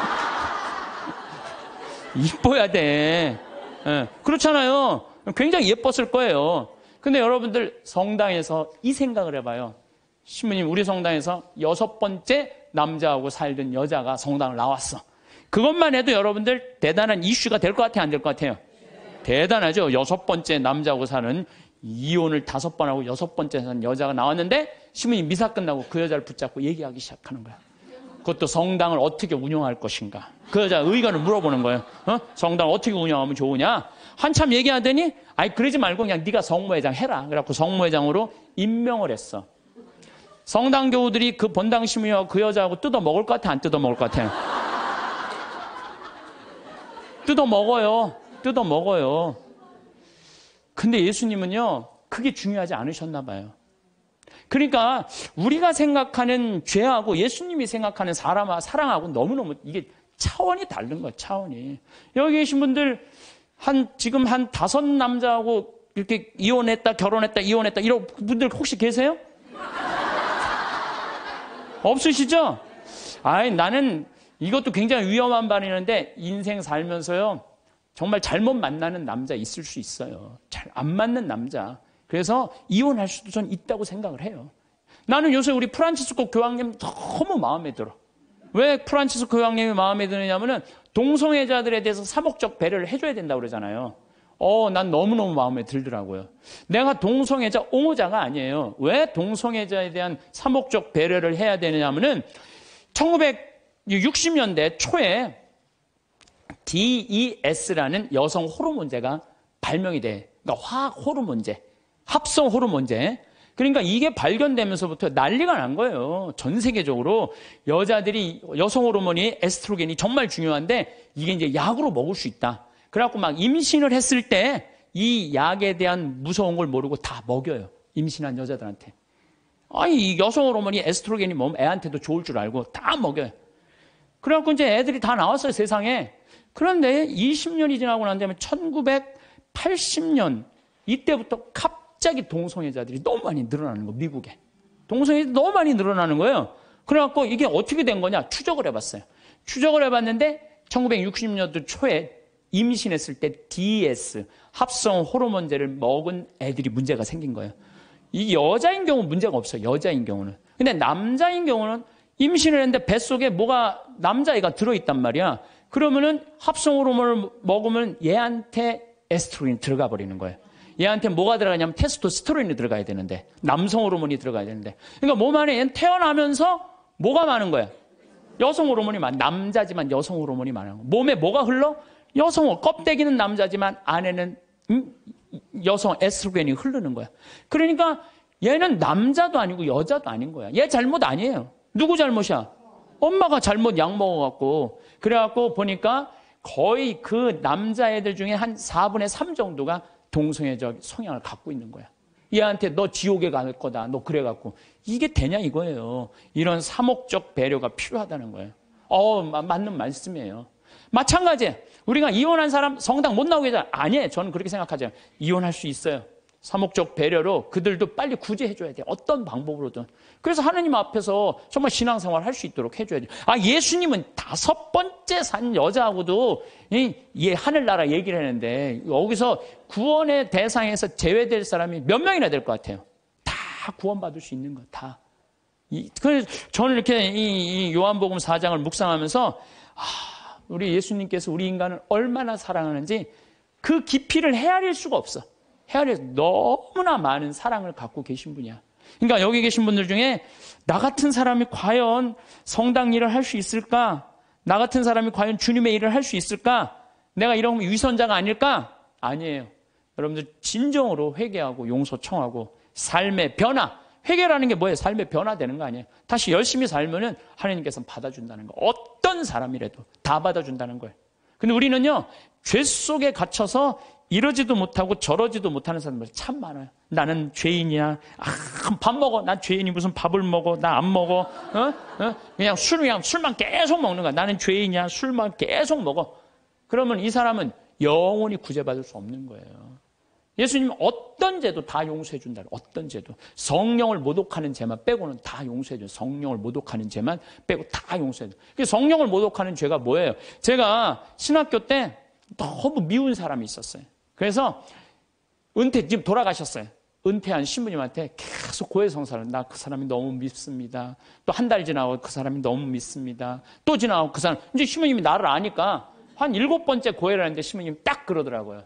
이뻐야 돼. 예, 그렇잖아요. 굉장히 예뻤을 거예요. 근데 여러분들 성당에서 이 생각을 해봐요. 신부님, 우리 성당에서 6번째 남자하고 살던 여자가 성당을 나왔어. 그것만 해도 여러분들 대단한 이슈가 될 것 같아요, 안 될 것 같아요? 대단하죠. 6번째 남자하고 사는, 이혼을 5번 하고 6번째 사는 여자가 나왔는데 신부님 미사 끝나고 그 여자를 붙잡고 얘기하기 시작하는 거야. 그것도 성당을 어떻게 운영할 것인가. 그 여자 의견을 물어보는 거예요. 성당을 어떻게 운영하면 좋으냐. 한참 얘기하더니 아이 그러지 말고 그냥 네가 성모회장 해라. 그래갖고 성모회장으로 임명을 했어. 성당 교우들이 그 본당 신부님하고 그 여자하고 뜯어 먹을 것 같아, 안 뜯어 먹을 것 같아요? 뜯어 먹어요. 뜯어 먹어요. 근데 예수님은요, 그게 중요하지 않으셨나 봐요. 그러니까 우리가 생각하는 죄하고 예수님이 생각하는 사랑하고 너무너무 이게 차원이 다른 거예요, 차원이. 여기 계신 분들 지금 한 5 남자하고 이렇게 이혼했다, 결혼했다, 이혼했다 이런 분들 혹시 계세요? 없으시죠? 아이, 나는 이것도 굉장히 위험한 발언인데 인생 살면서요, 정말 잘못 만나는 남자 있을 수 있어요. 잘 안 맞는 남자. 그래서 이혼할 수도 전 있다고 생각을 해요. 나는 요새 우리 프란치스코 교황님 너무 마음에 들어. 왜 프란치스코 교황님이 마음에 드느냐면은 동성애자들에 대해서 사목적 배려를 해줘야 된다고 그러잖아요. 난 너무너무 마음에 들더라고요. 내가 동성애자 옹호자가 아니에요. 왜 동성애자에 대한 사목적 배려를 해야 되느냐면은 1960년대 초에 DES라는 여성 호르몬제가 발명이 돼. 그러니까 화학 호르몬제, 합성 호르몬제. 그러니까 이게 발견되면서부터 난리가 난 거예요. 전 세계적으로 여자들이 여성 호르몬이 에스트로겐이 정말 중요한데 이게 이제 약으로 먹을 수 있다. 그래갖고 막 임신을 했을 때 이 약에 대한 무서운 걸 모르고 다 먹여요. 임신한 여자들한테. 이 여성 호르몬이 에스트로겐이 먹으면 애한테도 좋을 줄 알고 다 먹여요. 그래갖고 이제 애들이 다 나왔어요, 세상에. 그런데 20년이 지나고 난 다음에 1980년 이때부터 갑자기 동성애자들이 너무 많이 늘어나는 거예요, 미국에. 동성애자들이 너무 많이 늘어나는 거예요. 그래갖고 이게 어떻게 된 거냐 추적을 해봤어요. 추적을 해봤는데 1960년도 초에 임신했을 때 DES, 합성 호르몬제를 먹은 애들이 문제가 생긴 거예요. 이 여자인 경우는 문제가 없어요, 여자인 경우는. 근데 남자인 경우는 임신을 했는데 뱃속에 뭐가 남자애가 들어있단 말이야. 그러면은 합성 호르몬을 먹으면 얘한테 에스트로겐이 들어가 버리는 거예요. 얘한테 뭐가 들어가냐면 테스토스테론이 들어가야 되는데, 남성 호르몬이 들어가야 되는데. 그러니까 몸 안에 얘는 태어나면서 뭐가 많은 거야? 여성 호르몬이 남자지만 여성 호르몬이 많은 거야. 몸에 뭐가 흘러? 여성 껍데기는 남자지만 안에는 여성 에스트로겐이 흐르는 거야. 그러니까 얘는 남자도 아니고 여자도 아닌 거야. 얘 잘못 아니에요. 누구 잘못이야? 엄마가 잘못 약 먹어갖고. 그래갖고 보니까 거의 그 남자애들 중에 한 4분의 3 정도가 동성애적 성향을 갖고 있는 거야. 얘한테 너 지옥에 갈 거다. 너 그래갖고. 이게 되냐 이거예요. 이런 사목적 배려가 필요하다는 거예요. 맞는 말씀이에요. 마찬가지예요. 우리가 이혼한 사람 성당 못 나오게 하잖아요. 아니에요. 저는 그렇게 생각하죠. 이혼할 수 있어요. 사목적 배려로 그들도 빨리 구제해줘야 돼요. 어떤 방법으로든. 그래서 하나님 앞에서 정말 신앙생활 할 수 있도록 해줘야 돼요. 예수님은 5번째 산 여자하고도 하늘나라 얘기를 했는데 여기서 구원의 대상에서 제외될 사람이 몇 명이나 될 것 같아요? 다 구원받을 수 있는 거 다. 그래서 저는 이렇게 이 요한복음 4장을 묵상하면서 우리 예수님께서 우리 인간을 얼마나 사랑하는지 그 깊이를 헤아릴 수가 없어. 헤아려서 너무나 많은 사랑을 갖고 계신 분이야. 그러니까 여기 계신 분들 중에 나 같은 사람이 과연 성당 일을 할 수 있을까? 나 같은 사람이 과연 주님의 일을 할 수 있을까? 내가 이런 위선자가 아닐까? 아니에요. 여러분들 진정으로 회개하고 용서 청하고 삶의 변화. 회개라는 게 뭐예요? 삶의 변화되는 거 아니에요. 다시 열심히 살면은 하나님께서 받아준다는 거. 어떤 사람이라도 다 받아준다는 거예요. 근데 우리는요, 죄 속에 갇혀서 이러지도 못하고 저러지도 못하는 사람들이 참 많아요. 나는 죄인이야. 밥 먹어. 난 죄인이 무슨 밥을 먹어. 나 안 먹어. 그냥 술만 계속 먹는 거야. 나는 죄인이야. 술만 계속 먹어. 그러면 이 사람은 영원히 구제받을 수 없는 거예요. 예수님은 어떤 죄도 다 용서해 준다. 어떤 죄도. 성령을 모독하는 죄만 빼고는 다 용서해 줘요. 성령을 모독하는 죄만 빼고 다 용서해 줘요. 성령을 모독하는 죄가 뭐예요? 제가 신학교 때 너무 미운 사람이 있었어요. 그래서 지금 돌아가셨어요. 은퇴한 신부님한테 계속 고해성사를, 나 그 사람이 너무 밉습니다. 또 한 달 지나고 그 사람이 너무 밉습니다. 또 지나고 그 사람, 이제 신부님이 나를 아니까 한 7번째 고해를 하는데 신부님이 딱 그러더라고요.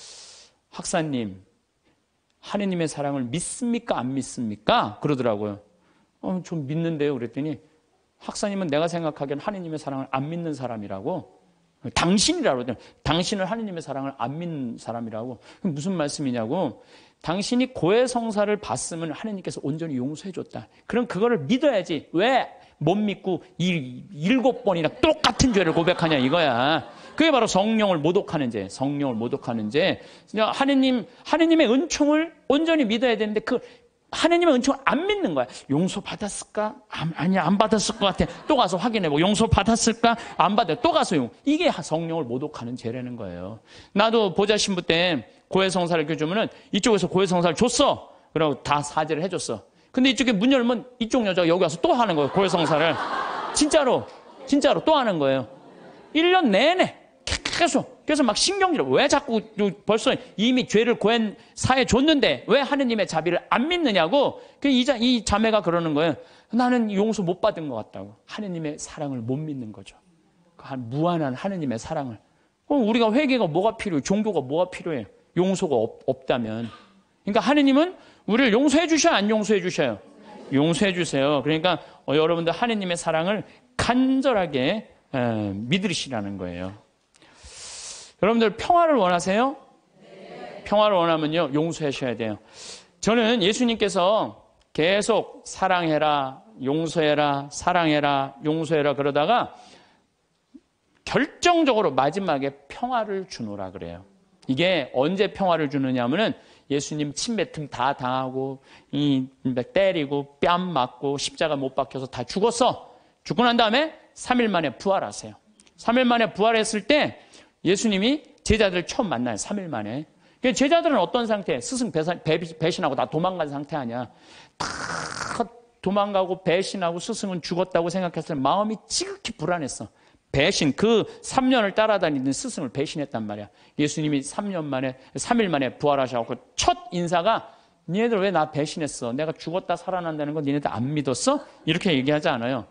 학사님, 하느님의 사랑을 믿습니까? 안 믿습니까? 그러더라고요. 좀 믿는데요. 그랬더니 학사님은 내가 생각하기엔 하느님의 사랑을 안 믿는 사람이라고. 당신이라고 그러더니 당신은 하느님의 사랑을 안 믿는 사람이라고. 무슨 말씀이냐고. 당신이 고해성사를 봤으면 하느님께서 온전히 용서해 줬다. 그럼 그거를 믿어야지. 왜 못 믿고 7번이나 똑같은 죄를 고백하냐 이거야. 그게 바로 성령을 모독하는 죄. 성령을 모독하는 죄. 하느님의 은총을 온전히 믿어야 되는데 그 하느님의 은총을 안 믿는 거야. 용서 받았을까? 아니야, 안 받았을 것 같아. 또 가서 확인해보고 용서 받았을까? 안 받아. 또 가서 이게 성령을 모독하는 죄라는 거예요. 나도 보좌 신부 때 고해성사를 이렇게 주면은 이쪽에서 고해성사를 줬어. 그러고 다 사죄를 해줬어. 근데 이쪽에 문 열면 이쪽 여자가 여기 와서 또 하는 거예요. 고해성사를. 진짜로 또 하는 거예요. 1년 내내 계속. 그래서 막 신경질을 왜 자꾸 벌써 이미 죄를 사해 줬는데 왜 하느님의 자비를 안 믿느냐고. 이 자매가 그러는 거예요. 나는 용서 못 받은 것 같다고. 하느님의 사랑을 못 믿는 거죠. 무한한 하느님의 사랑을. 우리가 회개가 뭐가 필요해요? 종교가 뭐가 필요해요? 용서가 없다면. 그러니까 하느님은 우리를 용서해 주셔요? 안 용서해 주셔요? 용서해 주세요. 그러니까 여러분들 하느님의 사랑을 간절하게 믿으시라는 거예요. 여러분들 평화를 원하세요? 네. 평화를 원하면요, 용서하셔야 돼요. 저는 예수님께서 계속 사랑해라, 용서해라, 사랑해라, 용서해라 그러다가 결정적으로 마지막에 평화를 주노라 그래요. 이게 언제 평화를 주느냐 하면은 예수님 침뱉음 다 당하고 때리고 뺨 맞고 십자가 못 박혀서 다 죽었어. 죽고 난 다음에 3일 만에 부활하세요. 3일 만에 부활했을 때 예수님이 제자들을 처음 만나요. 3일 만에. 제자들은 어떤 상태? 스승 배신하고 다 도망간 상태 아니야. 다 도망가고 배신하고 스승은 죽었다고 생각했을 때 마음이 지극히 불안했어. 그 3년을 따라다니는 스승을 배신했단 말이야. 예수님이 3일 만에 부활하셔서 첫 인사가 니네들 왜 나 배신했어? 내가 죽었다 살아난다는 거 니네들 안 믿었어? 이렇게 얘기하지 않아요.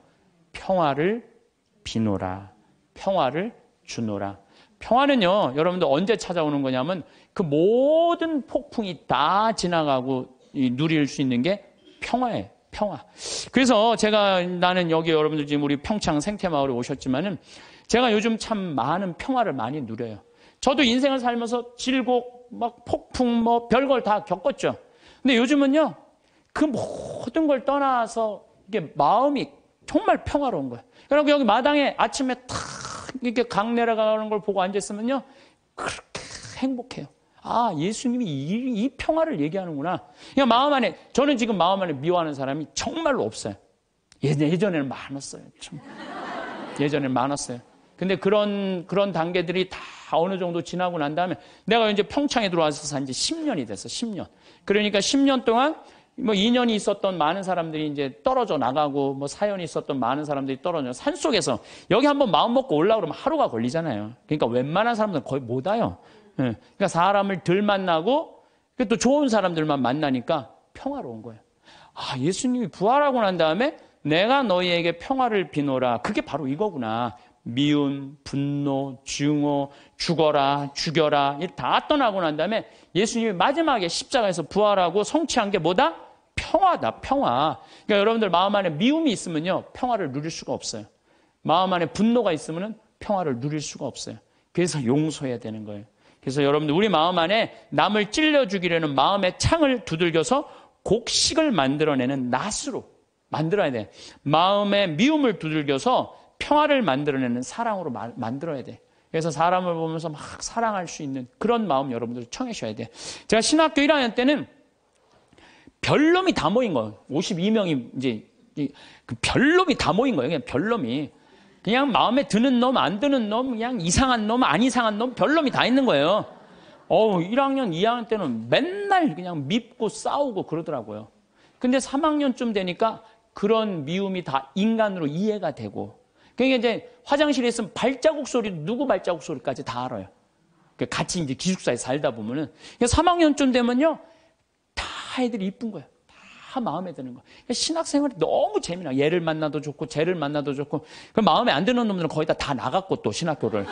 평화를 비노라. 평화를 주노라. 평화는요, 여러분들 언제 찾아오는 거냐면 그 모든 폭풍이 다 지나가고 누릴 수 있는 게 평화예요. 평화. 그래서 나는 여기 여러분들 지금 우리 평창 생태마을에 오셨지만은 제가 요즘 참 많은 평화를 많이 누려요. 저도 인생을 살면서 질곡, 막 폭풍, 별걸 다 겪었죠. 근데 요즘은요, 그 모든 걸 떠나서 이게 마음이 정말 평화로운 거예요. 여러분 여기 마당에 아침에 탁 이렇게 강 내려가는 걸 보고 앉아있으면요, 그렇게 행복해요. 아, 예수님이 이 평화를 얘기하는구나. 그러니까 마음 안에, 저는 지금 마음 안에 미워하는 사람이 정말로 없어요. 예전에는 많았어요. 참. 예전에는 많았어요. 근데 그런 단계들이 다 어느 정도 지나고 난 다음에 내가 이제 평창에 들어와서 산 지 10년이 됐어, 10년. 그러니까 10년 동안 인연이 있었던 많은 사람들이 이제 떨어져 나가고 사연이 있었던 많은 사람들이 떨어져 산속에서 여기 한번 마음 먹고 올라오면 하루가 걸리잖아요. 그러니까 웬만한 사람들은 거의 못 와요. 그러니까 사람을 덜 만나고 또 좋은 사람들만 만나니까 평화로운 거예요. 아, 예수님이 부활하고 난 다음에 내가 너희에게 평화를 비노라. 그게 바로 이거구나. 미움, 분노, 증오, 죽어라, 죽여라 다 떠나고 난 다음에 예수님이 마지막에 십자가에서 부활하고 성취한 게 뭐다? 평화다, 평화. 그러니까 여러분들 마음 안에 미움이 있으면요, 평화를 누릴 수가 없어요. 마음 안에 분노가 있으면 평화를 누릴 수가 없어요. 그래서 용서해야 되는 거예요. 그래서 여러분들 우리 마음 안에 남을 찔러 죽이려는 마음의 창을 두들겨서 곡식을 만들어내는 낫으로 만들어야 돼. 마음의 미움을 두들겨서 평화를 만들어내는 사랑으로 만들어야 돼. 그래서 사람을 보면서 막 사랑할 수 있는 그런 마음 여러분들 청하셔야 돼. 제가 신학교 1학년 때는 별놈이 다 모인 거예요. 52명이 이제 그 별놈이 다 모인 거예요. 그냥 별놈이. 그냥 마음에 드는 놈, 안 드는 놈, 그냥 이상한 놈, 안 이상한 놈, 별놈이 다 있는 거예요. 1학년, 2학년 때는 맨날 그냥 밉고 싸우고 그러더라고요. 근데 3학년쯤 되니까 그런 미움이 다 인간으로 이해가 되고, 그러니까 이제 화장실에 있으면 발자국 소리, 누구 발자국 소리까지 다 알아요. 같이 이제 기숙사에 살다 보면은. 3학년쯤 되면요, 다 애들이 이쁜 거예요. 다 마음에 드는 거예요. 신학생활이 너무 재미나요. 얘를 만나도 좋고, 쟤를 만나도 좋고. 그 마음에 안 드는 놈들은 거의 다 나갔고, 또 신학교를.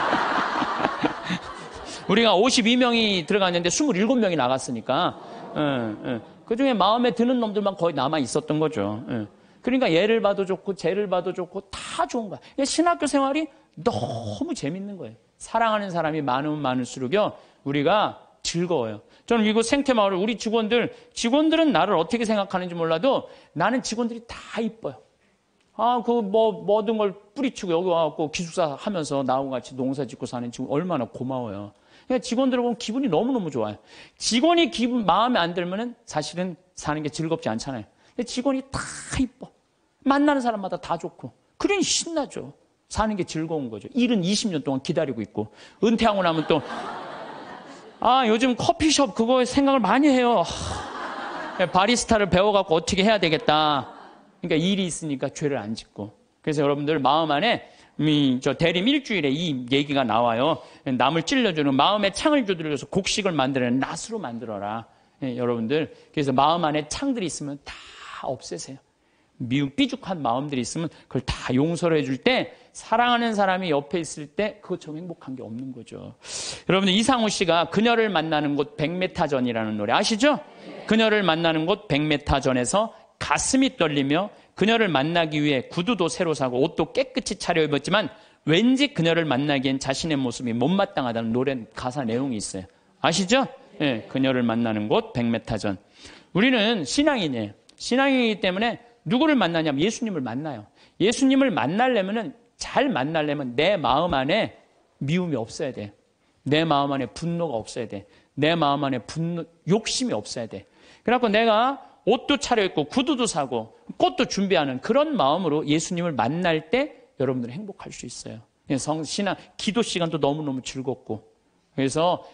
우리가 52명이 들어갔는데 27명이 나갔으니까, 그 중에 마음에 드는 놈들만 거의 남아 있었던 거죠. 그러니까 얘를 봐도 좋고, 쟤를 봐도 좋고, 다 좋은 거야. 신학교 생활이 너무 재밌는 거예요. 사랑하는 사람이 많으면 많을수록요, 우리가 즐거워요. 저는 이곳 생태마을 우리 직원들은 나를 어떻게 생각하는지 몰라도 나는 직원들이 다 이뻐요. 모든 걸 뿌리치고 여기 와갖고 기숙사 하면서 나하고 같이 농사 짓고 사는 직원 얼마나 고마워요. 그러니까 직원들을 보면 기분이 너무너무 좋아요. 직원이 마음에 안 들면은 사실은 사는 게 즐겁지 않잖아요. 근데 직원이 다 이뻐. 만나는 사람마다 다 좋고. 그러니 신나죠. 사는 게 즐거운 거죠. 일은 20년 동안 기다리고 있고. 은퇴하고 나면 또, 요즘 커피숍 그거 생각을 많이 해요. 바리스타를 배워갖고 어떻게 해야 되겠다. 그러니까 일이 있으니까 죄를 안 짓고. 그래서 여러분들 마음 안에, 저 대림 일주일에 이 얘기가 나와요. 남을 찔러주는 마음에 창을 두드려서 곡식을 만들어낸 낫으로 만들어라. 여러분들. 그래서 마음 안에 창들이 있으면 다 없애세요. 미움, 삐죽한 마음들이 있으면 그걸 다 용서를 해줄 때 사랑하는 사람이 옆에 있을 때 그것처럼 행복한 게 없는 거죠. 여러분들 이상우 씨가 그녀를 만나는 곳 100m 전이라는 노래 아시죠? 그녀를 만나는 곳 100m 전에서 가슴이 떨리며 그녀를 만나기 위해 구두도 새로 사고 옷도 깨끗이 차려입었지만 왠지 그녀를 만나기엔 자신의 모습이 못마땅하다는 노래 가사 내용이 있어요. 아시죠? 네, 그녀를 만나는 곳 100m 전. 우리는 신앙인이에요. 신앙이기 때문에 누구를 만나냐면 예수님을 만나요. 예수님을 잘 만나려면 내 마음 안에 미움이 없어야 돼. 내 마음 안에 분노가 없어야 돼. 내 마음 안에 욕심이 없어야 돼. 그래갖고 내가 옷도 차려입고 구두도 사고 꽃도 준비하는 그런 마음으로 예수님을 만날 때 여러분들은 행복할 수 있어요. 신앙, 기도 시간도 너무너무 즐겁고. 그래서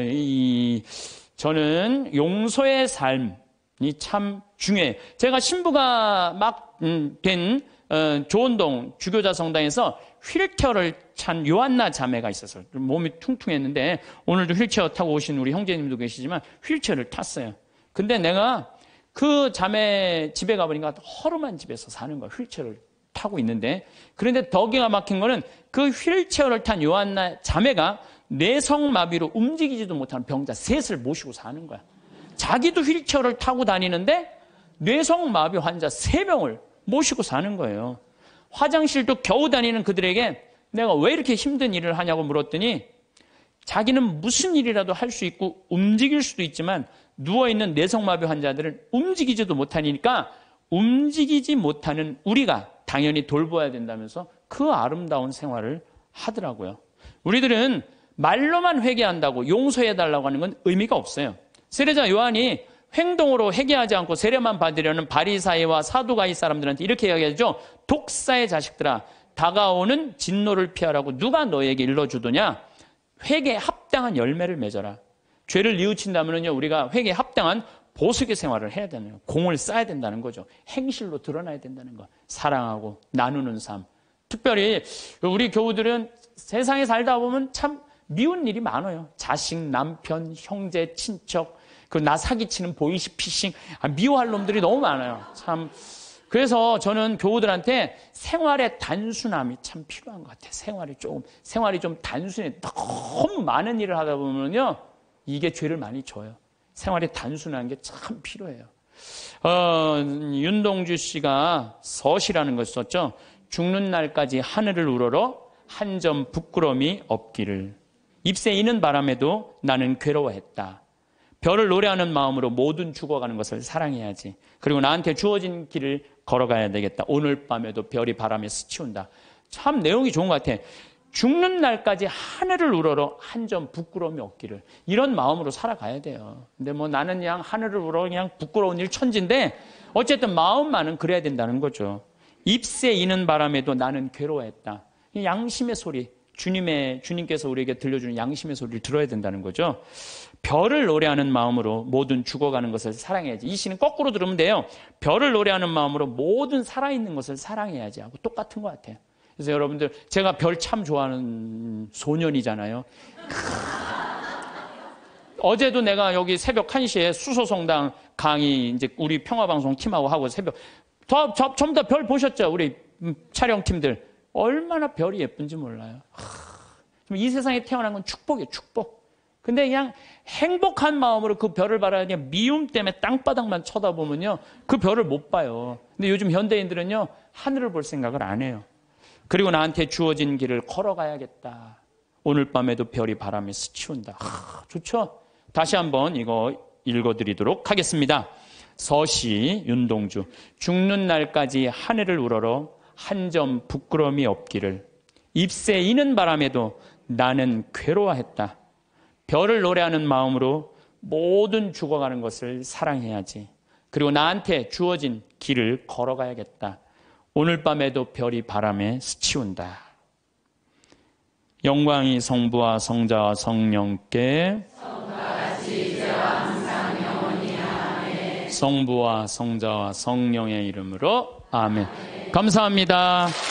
저는 용서의 삶이 참 중요해요. 제가 신부가 막 된 조원동 주교자 성당에서 휠체어를 찬 요한나 자매가 있었어요. 몸이 퉁퉁했는데 오늘도 휠체어 타고 오신 우리 형제님도 계시지만 휠체어를 탔어요. 근데 내가 그 자매 집에 가보니까 허름한 집에서 사는 거야. 휠체어를 타고 있는데. 그런데 더 기가 막힌 거는 그 휠체어를 탄 요한나 자매가 뇌성마비로 움직이지도 못하는 병자 셋을 모시고 사는 거야. 자기도 휠체어를 타고 다니는데 뇌성마비 환자 3명을 모시고 사는 거예요. 화장실도 겨우 다니는 그들에게 내가 왜 이렇게 힘든 일을 하냐고 물었더니 자기는 무슨 일이라도 할 수 있고 움직일 수도 있지만 누워있는 뇌성마비 환자들은 움직이지도 못하니까 움직이지 못하는 우리가 당연히 돌봐야 된다면서 그 아름다운 생활을 하더라고요. 우리들은 말로만 회개한다고 용서해달라고 하는 건 의미가 없어요. 세례자 요한이 행동으로 회개하지 않고 세례만 받으려는 바리사이와 사두가이 사람들한테 이렇게 이야기하죠. 독사의 자식들아, 다가오는 진노를 피하라고 누가 너에게 일러주더냐? 회개에 합당한 열매를 맺어라. 죄를 뉘우친다면요, 우리가 회개에 합당한 보석의 생활을 해야 되는 거예요. 공을 쌓아야 된다는 거죠. 행실로 드러나야 된다는 거. 사랑하고 나누는 삶. 특별히 우리 교우들은 세상에 살다 보면 참 미운 일이 많아요. 자식, 남편, 형제, 친척, 나 사기치는 보이스피싱, 미워할 놈들이 너무 많아요. 참. 그래서 저는 교우들한테 생활의 단순함이 참 필요한 것 같아요. 생활이 좀 단순해. 너무 많은 일을 하다 보면요, 이게 죄를 많이 져요. 생활이 단순한 게 참 필요해요. 윤동주 씨가 서시라는 걸 썼죠. 죽는 날까지 하늘을 우러러 한 점 부끄러움이 없기를. 잎새 이는 바람에도 나는 괴로워했다. 별을 노래하는 마음으로 모든 죽어가는 것을 사랑해야지. 그리고 나한테 주어진 길을 걸어가야 되겠다. 오늘 밤에도 별이 바람에 스치운다. 참 내용이 좋은 것 같아. 죽는 날까지 하늘을 우러러 한 점 부끄러움이 없기를. 이런 마음으로 살아가야 돼요. 근데 나는 그냥 하늘을 우러러 그냥 부끄러운 일 천지인데 어쨌든 마음만은 그래야 된다는 거죠. 잎새 이는 바람에도 나는 괴로워했다. 양심의 소리. 주님께서 우리에게 들려주는 양심의 소리를 들어야 된다는 거죠. 별을 노래하는 마음으로 모든 죽어가는 것을 사랑해야지. 이 시는 거꾸로 들으면 돼요. 별을 노래하는 마음으로 모든 살아있는 것을 사랑해야지 하고 똑같은 것 같아요. 그래서 여러분들, 제가 별 참 좋아하는 소년이잖아요. 어제도 내가 여기 새벽 1시에 수소성당 강의 이제 우리 평화방송 팀하고 하고 새벽 전부 다 별 보셨죠? 우리 촬영팀들. 얼마나 별이 예쁜지 몰라요. 이 세상에 태어난 건 축복이에요, 축복. 근데 그냥 행복한 마음으로 그 별을 바라야 그냥 미움 때문에 땅바닥만 쳐다보면요, 그 별을 못 봐요. 근데 요즘 현대인들은요, 하늘을 볼 생각을 안 해요. 그리고 나한테 주어진 길을 걸어가야겠다. 오늘 밤에도 별이 바람에 스치운다. 좋죠? 다시 한번 이거 읽어드리도록 하겠습니다. 서시 윤동주. 죽는 날까지 하늘을 우러러 한 점 부끄러움이 없기를. 잎새 이는 바람에도 나는 괴로워했다. 별을 노래하는 마음으로 모든 죽어가는 것을 사랑해야지. 그리고 나한테 주어진 길을 걸어가야겠다. 오늘 밤에도 별이 바람에 스치운다. 영광이 성부와 성자와 성령께 성부와 성자와 성령의 이름으로 아멘. 감사합니다.